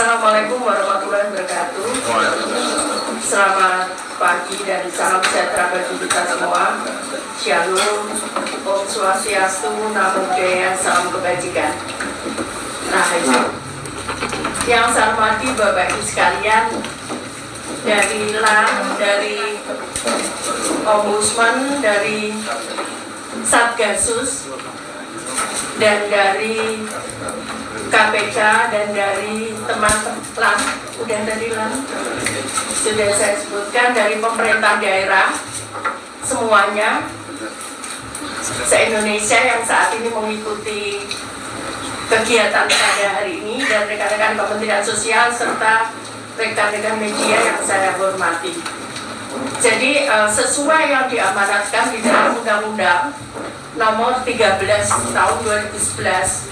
Assalamualaikum warahmatullahi wabarakatuh. Selamat pagi dan salam sejahtera bagi kita semua. Shalom, Om Swastiastu, Namo Buddhaya, salam kebajikan. Nah, itu yang saya hormati Bapak Ibu sekalian, dari LAN, dari Ombudsman, dari Satgasus, dan dari KPK, dan dari teman-teman udah dari LAN, sudah saya sebutkan, dari pemerintah daerah semuanya se-Indonesia yang saat ini mengikuti kegiatan pada hari ini, dan rekan-rekan Kementerian Sosial serta rekan-rekan media yang saya hormati. Jadi sesuai yang diamanatkan di dalam Undang-Undang Nomor 13 Tahun 2011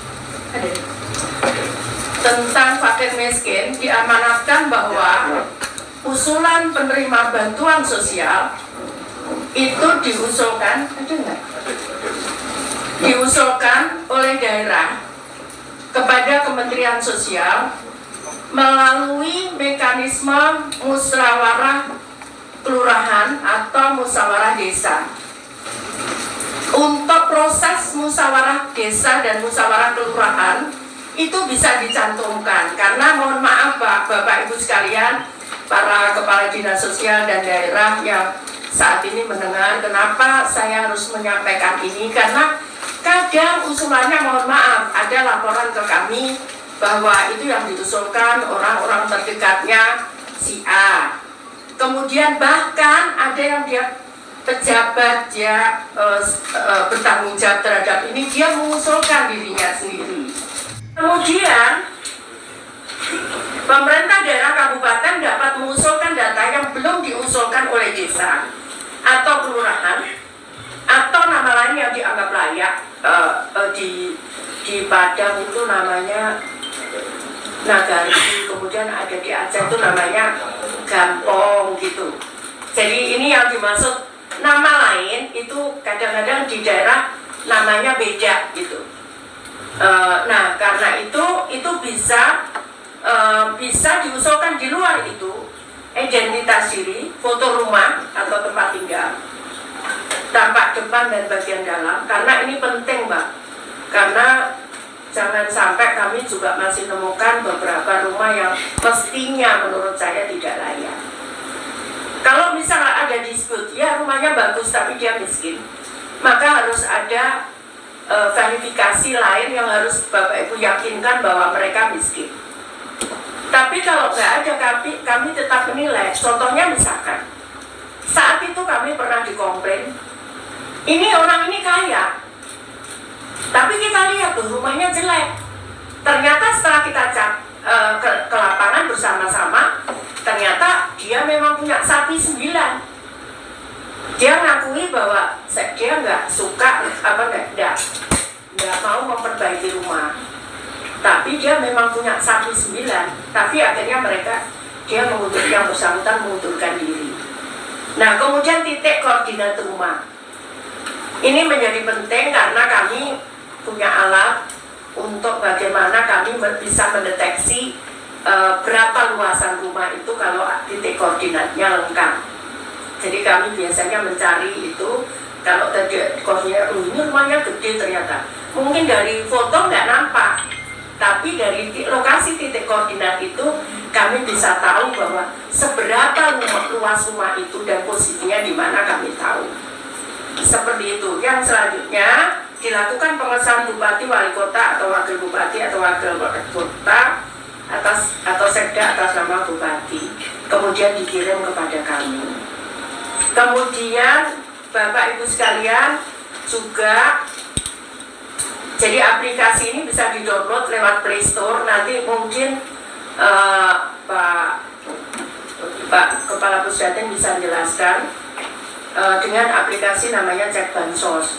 tentang fakir miskin, diamanatkan bahwa usulan penerima bantuan sosial itu diusulkan, diusulkan oleh daerah kepada Kementerian Sosial melalui mekanisme musyawarah kelurahan atau musyawarah desa. Untuk proses musyawarah desa dan musyawarah kelurahan itu bisa dicantumkan, karena mohon maaf Bapak Ibu sekalian, para kepala dinas sosial dan daerah yang saat ini mendengar, kenapa saya harus menyampaikan ini, karena kadang usulannya mohon maaf ada laporan ke kami bahwa itu yang diusulkan orang-orang terdekatnya si A, kemudian bahkan ada yang dia pejabat, dia bertanggung jawab terhadap ini, dia mengusulkan dirinya sendiri. Kemudian pemerintah daerah kabupaten dapat mengusulkan data yang belum diusulkan oleh desa atau kelurahan atau nama lain yang dianggap layak. Di Padang itu namanya Nagari, kemudian ada di Aceh itu namanya Gampong gitu. Jadi ini yang dimaksud nama lain itu kadang-kadang di daerah namanya beda gitu. Nah, karena itu bisa diusulkan di luar itu, identitas diri, foto rumah atau tempat tinggal, tampak depan dan bagian dalam, karena ini penting Mbak, karena jangan sampai kami juga masih menemukan beberapa rumah yang mestinya menurut saya tidak layak. Kalau misalnya ada dispute, ya rumahnya bagus tapi dia miskin, maka harus ada verifikasi lain yang harus Bapak Ibu yakinkan bahwa mereka miskin. Tapi kalau nggak ada, kami tetap menilai. Contohnya misalkan, saat itu kami pernah dikomplain, ini orang ini kaya, tapi kita lihat tuh rumahnya jelek. Ternyata setelah kita cek ke lapangan bersama-sama, ternyata dia memang punya sapi 9. Dia ngakui bahwa dia nggak suka, nggak mau memperbaiki rumah, tapi dia memang punya sapi 9. Tapi akhirnya dia yang bersangkutan mengundurkan diri. Nah, kemudian titik koordinat rumah ini menjadi penting karena kami punya alat untuk bagaimana kami bisa mendeteksi berapa luasan rumah itu kalau titik koordinatnya lengkap. Jadi kami biasanya mencari itu, kalau tadi koordinat ini rumahnya gede, ternyata mungkin dari foto nggak nampak, tapi dari lokasi titik koordinat itu kami bisa tahu bahwa seberapa luas rumah itu dan posisinya di mana kami tahu. Seperti itu. Yang selanjutnya dilakukan pengesahan bupati, wali kota atau wakil bupati atau wakil wali kota atau sekda atas nama bupati, kemudian dikirim kepada kami. Kemudian Bapak Ibu sekalian juga, jadi aplikasi ini bisa di-download lewat Play Store. Nanti mungkin Pak Kepala Pusdatin bisa menjelaskan dengan aplikasi namanya Cek Bansos.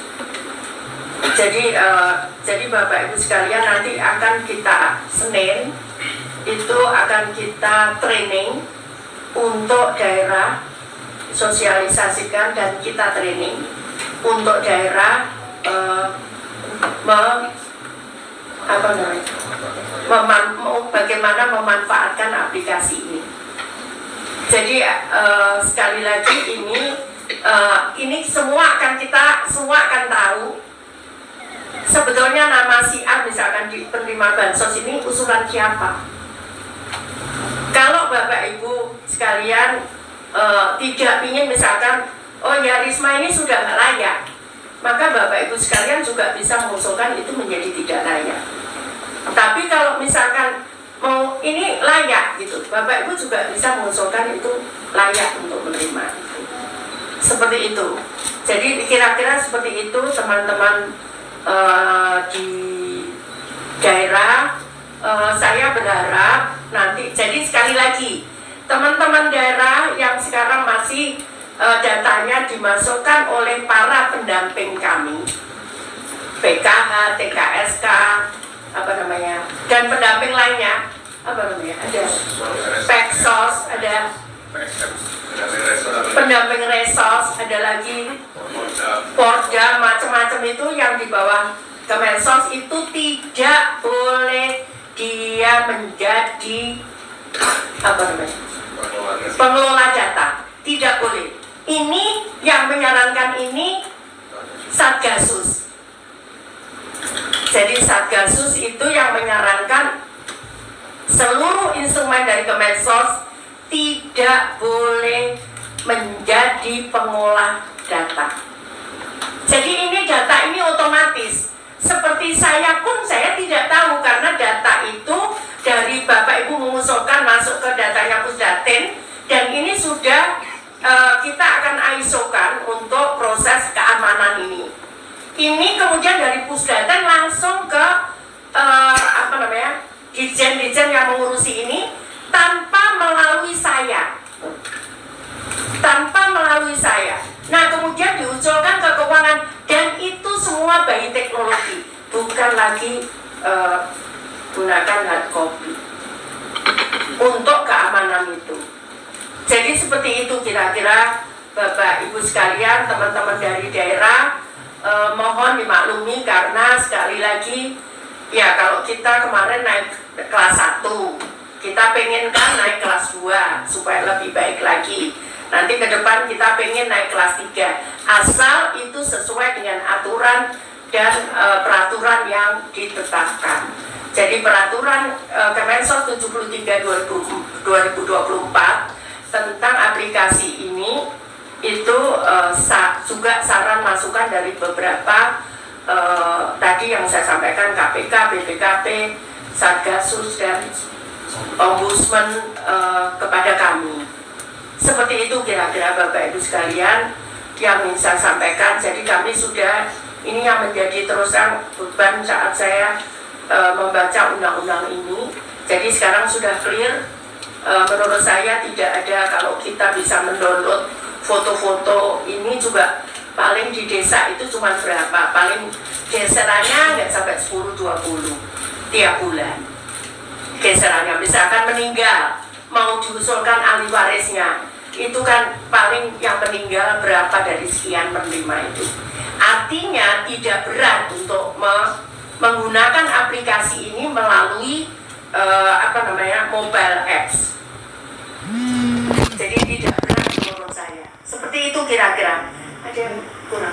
Jadi Bapak Ibu sekalian, nanti akan kita Senin itu akan kita training untuk daerah, sosialisasikan dan kita training untuk daerah bagaimana bagaimana memanfaatkan aplikasi ini. Jadi sekali lagi ini semua akan tahu sebetulnya nama si A misalkan di penerima bansos ini usulan siapa. Kalau Bapak Ibu sekalian tidak ingin misalkan, oh ya Risma ini sudah nggak layak, maka Bapak Ibu sekalian juga bisa mengusulkan itu menjadi tidak layak. Tapi kalau misalkan mau ini layak gitu, Bapak Ibu juga bisa mengusulkan itu layak untuk menerima itu. Seperti itu. Jadi kira-kira seperti itu teman-teman di daerah. Saya berharap nanti, jadi sekali lagi teman-teman daerah yang sekarang masih datanya dimasukkan oleh para pendamping kami, PKH, TKSK, dan pendamping lainnya, ada Peksos, ada pendamping Resos, ada lagi Porda, macam-macam itu yang di bawah Kemensos itu tidak boleh dia menjadi pengelola data, tidak boleh. Ini yang menyarankan ini Satgasus. Jadi Satgasus itu yang menyarankan seluruh instrumen dari Kemensos tidak boleh menjadi pengolah data. Jadi ini data ini otomatis. Seperti saya pun saya tidak tahu karena data itu dari Bapak Ibu mengusulkan masuk ke datanya Pusdatin, dan ini sudah kita akan ISO-kan untuk proses keamanan ini. Ini kemudian dari Pusdatin langsung ke Dirjen-dirjen yang mengurusi ini tanpa melalui saya. Nah kemudian diusulkan ke keuangan, dan itu semua by teknologi, bukan lagi gunakan hard copy untuk keamanan itu. Jadi seperti itu kira-kira Bapak Ibu sekalian, teman-teman dari daerah, mohon dimaklumi karena sekali lagi ya kalau kita kemarin naik kelas 1, kita pengen kan naik kelas 2 supaya lebih baik lagi. Nanti ke depan kita pengen naik kelas 3, asal itu sesuai dengan aturan dan peraturan yang ditetapkan. Jadi peraturan Kemensos 73 2024 tentang aplikasi ini itu juga saran masukan dari beberapa tadi yang saya sampaikan, KPK, BPKP, Satgasus dan Ombudsman kepada kami. Seperti itu kira-kira Bapak Ibu sekalian yang ingin saya sampaikan. Jadi kami sudah, ini yang menjadi terusan beban saat saya membaca undang-undang ini. Jadi sekarang sudah clear. Menurut saya tidak ada, kalau kita bisa mendownload foto-foto ini juga paling di desa itu cuma berapa, paling geserannya nggak sampai 10-20 tiap bulan geserannya. Misalkan meninggal mau diusulkan ahli warisnya, itu kan paling yang meninggal berapa dari sekian penerima itu. Artinya tidak berat untuk menggunakan aplikasi ini melalui mobile apps. Jadi tidak berat menurut saya. Seperti itu kira-kira. Ada yang kurang?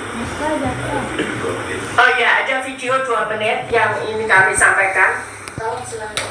Oh ya, ada video 2 menit yang ini kami sampaikan. Tolong silakan.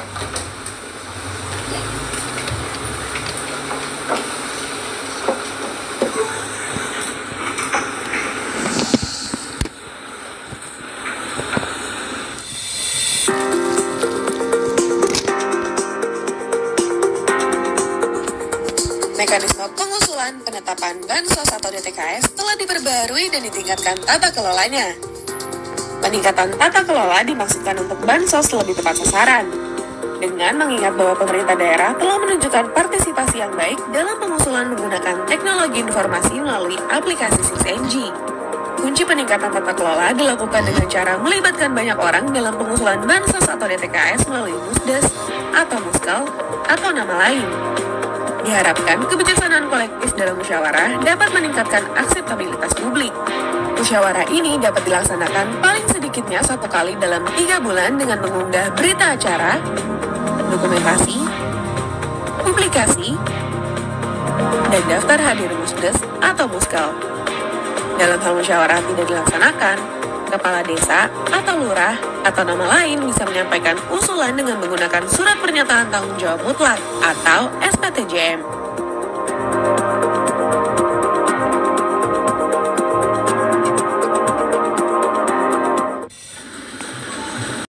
Mekanisme pengusulan penetapan Bansos atau DTKS telah diperbarui dan ditingkatkan tata kelolanya. Peningkatan tata kelola dimaksudkan untuk Bansos lebih tepat sasaran, dengan mengingat bahwa pemerintah daerah telah menunjukkan partisipasi yang baik dalam pengusulan menggunakan teknologi informasi melalui aplikasi 6NG. Kunci peningkatan tata kelola dilakukan dengan cara melibatkan banyak orang dalam pengusulan Bansos atau DTKS melalui Musdes atau Muskal atau nama lain. Diharapkan kebijaksanaan kolektif dalam musyawarah dapat meningkatkan akseptabilitas publik. Musyawarah ini dapat dilaksanakan paling sedikitnya 1 kali dalam 3 bulan dengan mengunggah berita acara dokumentasi, publikasi, dan daftar hadir musdes atau muskal. Dalam hal musyawarah tidak dilaksanakan, kepala desa atau lurah atau nama lain bisa menyampaikan usulan dengan menggunakan surat pernyataan tanggung jawab mutlak atau SPTJM.